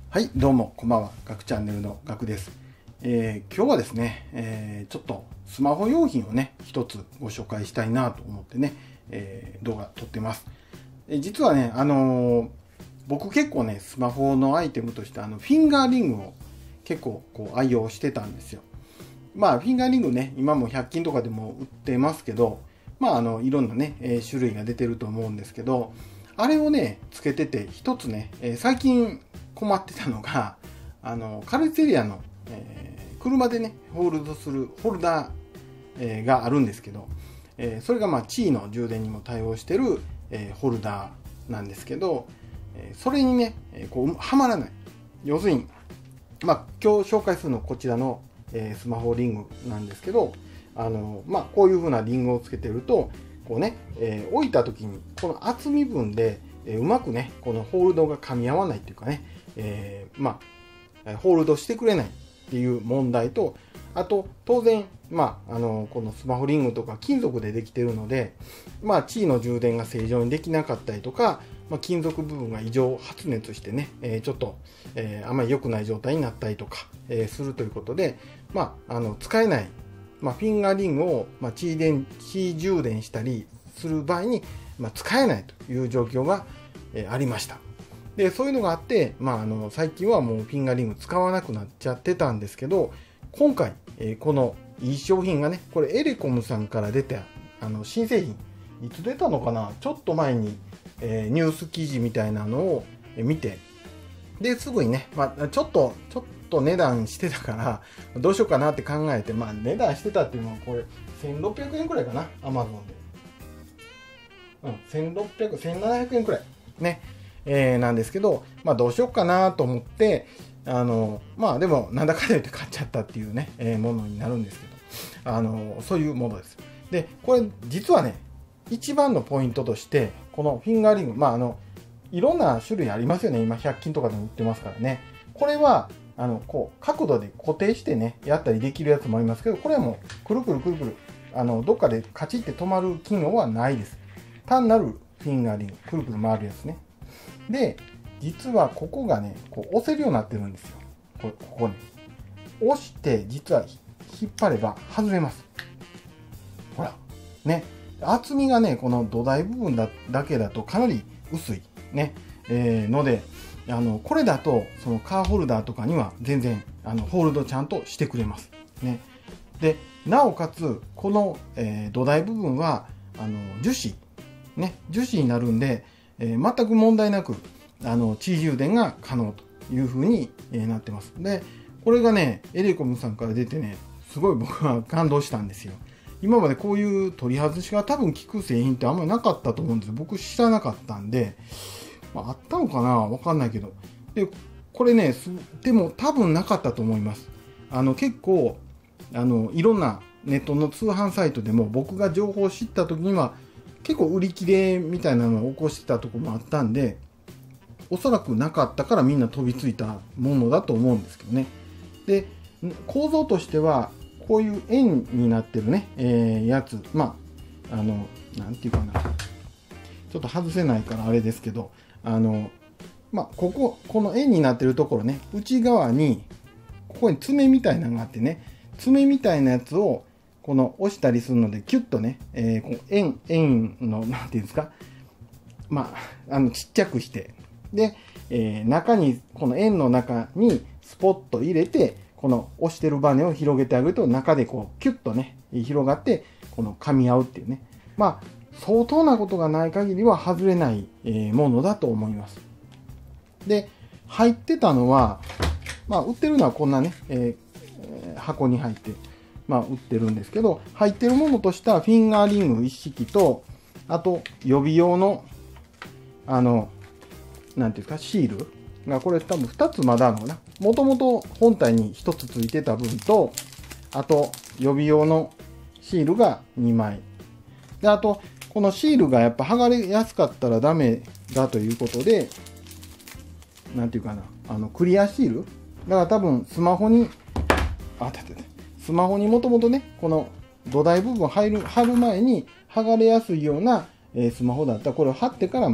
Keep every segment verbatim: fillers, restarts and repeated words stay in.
はい、どうも、こんばんは。ガクチャンネルのガクです。えー、今日はですね、えー、ちょっとスマホ用品をね、一つご紹介したいなと思ってね、えー、動画撮ってます。えー、実はね、あのー、僕結構ね、スマホのアイテムとしてあのフィンガーリングを結構こう愛用してたんですよ。まあ、フィンガーリングね、今もひゃく均とかでも売ってますけど、まあ、あの、いろんなね、えー、種類が出てると思うんですけど、あれをね、つけてて、一つね、えー、最近困ってたのが、あの、カルツェリアの、えー、車でね、ホールドするホルダー、えー、があるんですけど、えー、それがまあ、地位の充電にも対応してる、えー、ホルダーなんですけど、えー、それにね、えー、こう、はまらない。要するに、まあ、今日紹介するのはこちらの、えー、スマホリングなんですけど、あの、まあ、こういう風なリングをつけてると、こうね、えー、置いた時に、この厚み分で、えー、うまくね、このホールドが噛み合わないっていうかね、えー、まあ、ホールドしてくれないっていう問題と、あと、当然、まあ、あの、このスマホリングとか金属でできてるので、まあ、地位の充電が正常にできなかったりとか、まあ、金属部分が異常発熱してね、えー、ちょっと、えー、あまり良くない状態になったりとか、えー、するということで、まあ、あの、使えない、まあ、フィンガーリングを、まあ、地電、地充電したりする場合に、まあ、使えないという状況が、えー、ありました。で、そういうのがあって、まあ、あの、最近はもうフィンガーリング使わなくなっちゃってたんですけど、今回、えー、このいい商品がね、これエレコムさんから出た、あの、新製品、いつ出たのかな、ちょっと前に、えー、ニュース記事みたいなのを見て、で、すぐにね、まあ、ちょっと、ちょっと値段してたから、どうしようかなって考えて、まあ、値段してたっていうのは、これ、せんろっぴゃくえんくらいかな、アマゾンで。うん、せんろっぴゃく、せんななひゃくえんくらい。ね。えー、なんですけど、まあ、どうしようかなと思って、あの、まあ、でも、なんだかんだ言って買っちゃったっていうね、えー、ものになるんですけど、あの、そういうものです。で、これ、実はね、一番のポイントとして、このフィンガーリング、まあ、あの、いろんな種類ありますよね。今、ひゃく均とかでも売ってますからね。これは、あの、こう、角度で固定してね、やったりできるやつもありますけど、これはもう、くるくるくるくる、あの、どっかでカチッて止まる機能はないです。単なるフィンガーリング、くるくる回るやつね。で、実はここがね、こう押せるようになってるんですよ。これここに。押して、実は引っ張れば外れます。ほら。ね。厚みがね、この土台部分だだけだとかなり薄い。ね。えー、ので、あの、これだと、そのカーホルダーとかには全然、あの、ホールドちゃんとしてくれます。ね。で、なおかつ、この、えー、土台部分は、あの、樹脂。ね。樹脂になるんで、えー、全く問題なく、あの、地充電が可能という風に、えー、なってます。で、これがね、エレコムさんから出てね、すごい僕は感動したんですよ。今までこういう取り外しが多分効く製品ってあんまりなかったと思うんですよ。僕知らなかったんで、まあ、あったのかなわかんないけど。で、これね、でも多分なかったと思います。あの、結構、あの、いろんなネットの通販サイトでも僕が情報を知った時には、結構売り切れみたいなのを起こしてたところもあったんで、おそらくなかったからみんな飛びついたものだと思うんですけどね。で、構造としては、こういう円になってるね、えー、やつ、まあ、あの、なんていうかな。ちょっと外せないからあれですけど、あの、まあ、ここ、この円になってるところね、内側に、ここに爪みたいなのがあってね、爪みたいなやつを、この押したりするので、キュッとね、えー、こう円、円の、なんていうんですか、まあ、あの、ちっちゃくして、で、えー、中に、この円の中にスポッと入れて、この押してるバネを広げてあげると、中でこう、キュッとね、広がって、この噛み合うっていうね。まあ、相当なことがない限りは外れない、えー、ものだと思います。で、入ってたのは、まあ、売ってるのはこんなね、えー、箱に入って、まあ、売ってるんですけど、入ってるものとしては、フィンガーリング一式と、あと、予備用の、あの、なんていうんですか、シールが、これ多分ふたつまだあるのかな。もともと本体にひとつついてた分と、あと、予備用のシールがにまい。で、あと、このシールがやっぱ剥がれやすかったらダメだということで、なんていうかな、あの、クリアシールだから多分スマホに、あ、たてて、スマホにもともとね、この土台部分入る、貼る前に剥がれやすいような、えー、スマホだったら、これを貼ってから、まあ、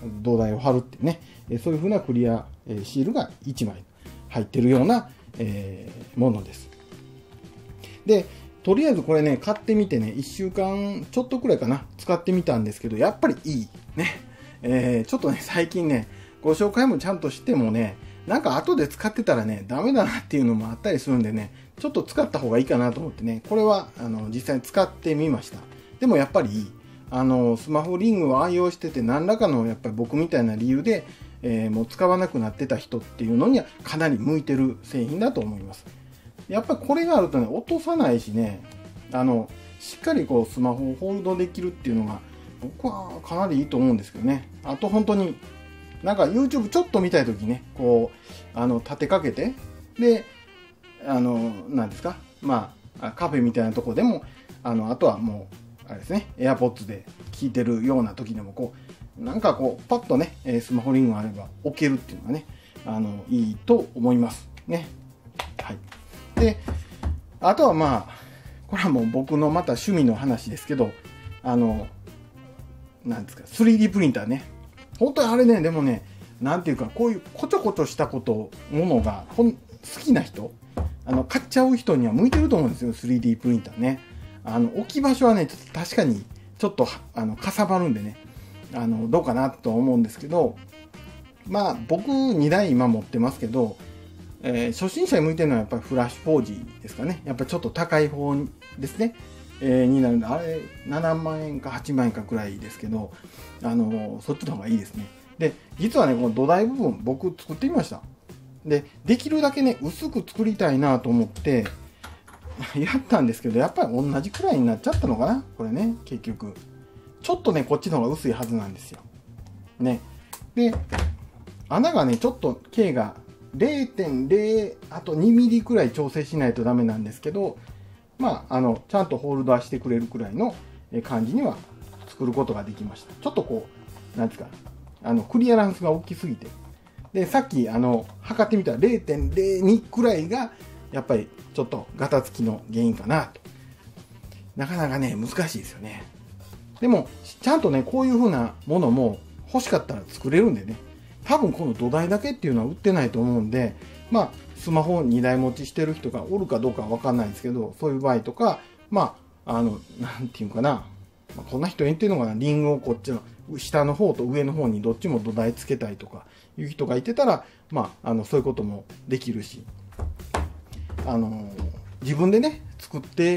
土台を貼るっていうね、えそういう風なクリアシールがいちまい入ってるような、えー、ものです。で、とりあえずこれね、買ってみてね、いっしゅうかんちょっとくらいかな、使ってみたんですけど、やっぱりいい。ね。えー、ちょっとね、最近ね、ご紹介もちゃんとしてもね、なんか後で使ってたらね、ダメだなっていうのもあったりするんでね、ちょっと使った方がいいかなと思ってね、これはあの実際に使ってみました。でもやっぱりいい。あの、スマホリングを愛用してて、何らかのやっぱり僕みたいな理由で、えー、もう使わなくなってた人っていうのにはかなり向いてる製品だと思います。やっぱりこれがあるとね、落とさないしね、あの、しっかりこうスマホをホールドできるっていうのが、僕はかなりいいと思うんですけどね。あと本当に、なんか YouTube ちょっと見たいときね、こう、あの、立てかけて、で、あの、なんですか、まあ、カフェみたいなとこでも、あの、あとはもう、あれですね、AirPods で聞いてるような時でも、こう、なんかこう、パッとね、スマホリングがあれば置けるっていうのがね、あの、いいと思います。ね。はい。で、あとはまあ、これはもう僕のまた趣味の話ですけど、あの、なんですか、スリーディー プリンターね。本当にあれね、でもね、なんていうか、こういうこちょこちょしたこと、ものがほん好きな人、あの、買っちゃう人には向いてると思うんですよ、スリーディー プリンターね。あの、置き場所はね、ちょっと確かに、ちょっと、あの、かさばるんでね、あの、どうかなと思うんですけど、まあ、僕にだい今持ってますけど、えー、初心者に向いてるのはやっぱりフラッシュフォージーですかね。やっぱりちょっと高い方ですね。えー、になるんで、あれ、ななまんえんかはちまんえんかくらいですけど、あのー、そっちの方がいいですね。で、実はね、この土台部分、僕作ってみました。で、できるだけね、薄く作りたいなと思って、やったんですけど、やっぱり同じくらいになっちゃったのかなこれね、結局。ちょっとね、こっちの方が薄いはずなんですよ。ね。で、穴がね、ちょっと径が れいてんれい あとにミリくらい調整しないとダメなんですけど、まあ、あの、ちゃんとホールドはしてくれるくらいの感じには作ることができました。ちょっとこう、なんですか、あの、クリアランスが大きすぎて。で、さっき、あの、測ってみたら れいてんれいに くらいが、やっぱりちょっとガタつきの原因かなと。なかなかね、難しいですよね。でも、ちゃんとね、こういう風なものも欲しかったら作れるんでね。多分この土台だけっていうのは売ってないと思うんで、まあ、スマホにだい持ちしてる人がおるかどうかはわかんないですけど、そういう場合とか、まあ、あの、なんていうかな、まあ、こんな人言ってるのかな、リングをこっちの、下の方と上の方にどっちも土台つけたいとかいう人がいてたら、まあ、あの、そういうこともできるし、あの、自分でね、作って、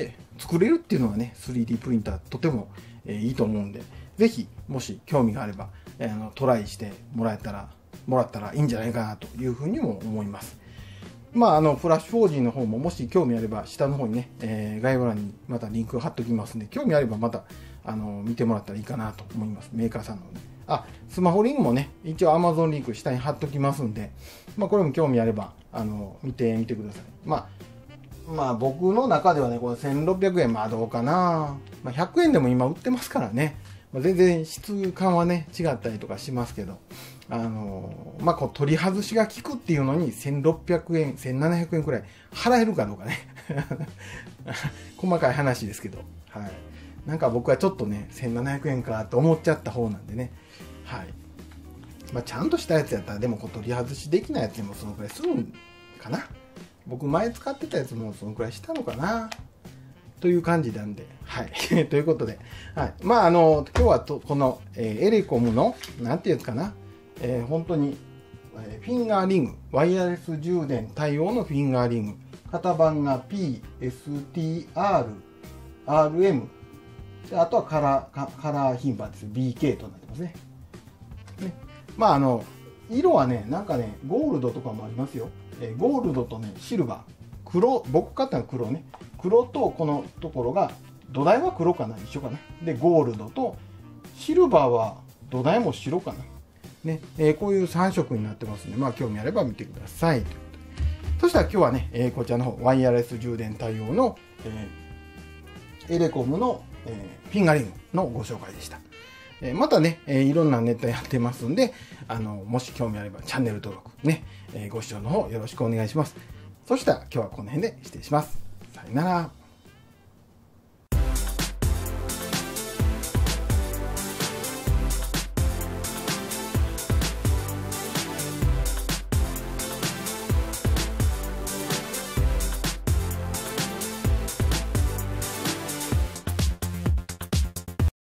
作れるっていうのがね、スリーディー プリンターとても、えー、いいと思うんで、ぜひ、もし興味があれば、えー、あのトライしてもらえたら、もらったらいいんじゃないかなというふうにも思います。まあ、あの、フラッシュフォージーの方ももし興味あれば、下の方にね、えー、概要欄にまたリンク貼っときますんで、興味あればまた、あの、見てもらったらいいかなと思います。メーカーさんのね。あ、スマホリングもね、一応 Amazon リンク下に貼っときますんで、まあ、これも興味あれば、あの、見てみてください。まあ、まあ、僕の中ではね、これせんろっぴゃくえん、まあどうかな。まあ、ひゃくえんでも今売ってますからね。まあ、全然質感はね、違ったりとかしますけど、あのー、まあ、こう取り外しが効くっていうのにせんろっぴゃくえん、せんななひゃくえんくらい払えるかどうかね。細かい話ですけど、はい。なんか僕はちょっとね、せんななひゃくえんかと思っちゃった方なんでね、はい。まあ、ちゃんとしたやつやったら、でもこう取り外しできないやつでもそのくらいするんかな。僕前使ってたやつもそのくらいしたのかな。という感じなんで、はい。ということで、はい。まあ、あの、今日はとこの、えー、エレコムの、なんていうかな、えー、本当に、えー、フィンガーリング、ワイヤレス充電対応のフィンガーリング、型番が ピーエスティーアールアールエム、であとはカラー、カラー頻繁です。ビーケー となってますね。ね。まあ、あの、色はね、なんかね、ゴールドとかもありますよ。えー、ゴールドとね、シルバー。黒、僕買ったのは黒ね。黒とこのところが、土台は黒かな一緒かなで、ゴールドと、シルバーは土台も白かなね、えー、こういうさん色になってますので、まあ興味あれば見てください。そしたら今日はね、えー、こちらの方、ワイヤレス充電対応の、えー、エレコムの、えー、フィンガリングのご紹介でした。えー、またね、えー、いろんなネタやってますんで、あの、もし興味あればチャンネル登録ね、えー、ご視聴の方よろしくお願いします。そしたら今日はこの辺で失礼します。さよなら。